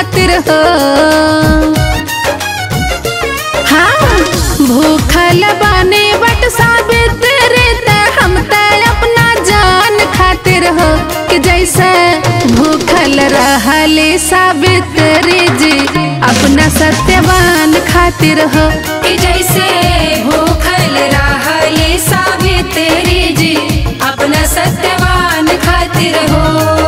खातिर हो। हाँ भूखल बानी बट सावित्री ते हम ते अपना जान खातिर हो। कि जैसे भूखल रहले सावित्री जी अपना सत्यवान खातिर हो। कि जैसे भूखल रहले सावित्री जी अपना सत्यवान खातिर हो।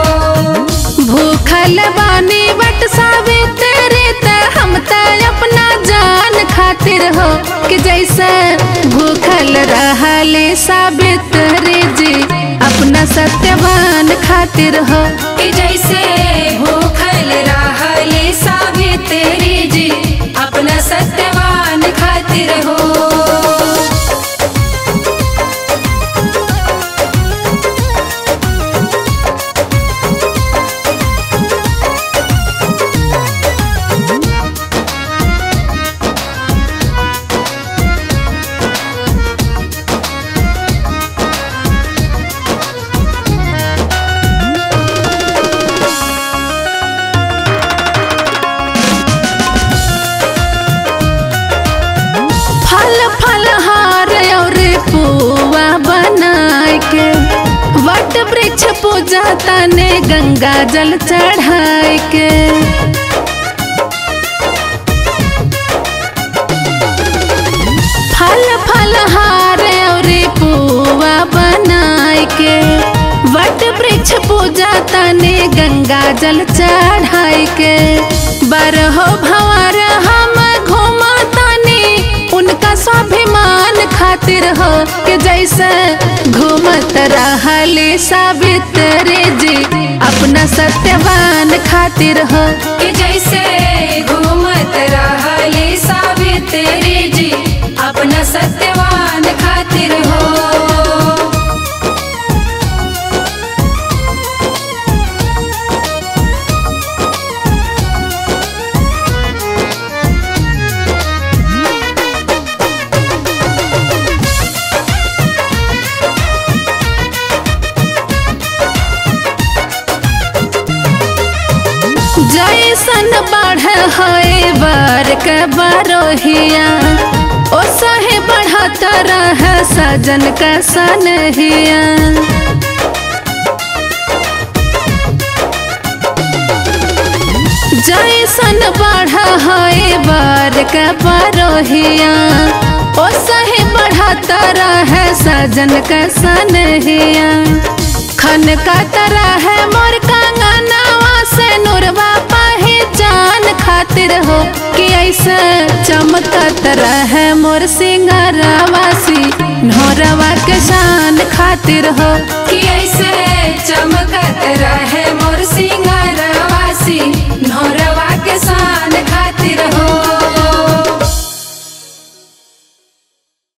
भूखल बानी बट सावित्री ते हम ते अपना जान खातिर हो। कि जैसे भूखल रहले सावित्री जी अपना सत्यवान खातिर हो। कि जैसे भूखल रहले सावित्री जी अपना सत्यवान खातिर हो। वट वृक्ष पूजा तने गंगा जल चढ़ाए के। फल फल हार और पुआ बनाए के। वट वृक्ष पूजा तने गंगा जल चढ़ाए के। बरहो भंवर हम घूमा तनी उनका स्वाभिमान खातिर हो। कि जैसे घूमत रहले सावित्री जी अपना सत्यवान खातिर हो। कि जैसे घूमत रहले सावित्री जी अपना सत्यवान खातिर हो। जैसन बढ़ है बार के बरोहिया ओ सहे बढ़त रह सजन का सनहिया। जैसन बढ़ है बार के बरोहिया ओ सहे बढ़त रह सजन का सनहिया। खन का तरह है मोर कंगनवा से नुरवा पहचान खातिर हो। कि ऐसे चमकत रहे मोर सिंगारवासी नौरवा के शान खातिर हो। कि ऐसे चमकत रहे